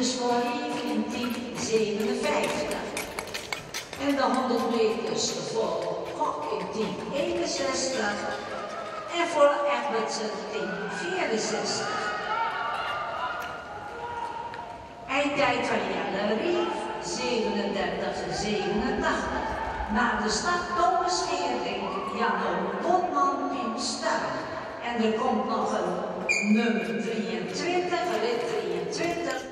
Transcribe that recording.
dus voor Lief in 10:57. En de 100 meters voor Kok in 10:61. En voor Egbertsen 10:64. Eindtijd van Jelle Rief 37:87. Na de start Thomas Geerdink, Janno Botman, Piem Stuik. En er komt nog een nummer 23, rit 23.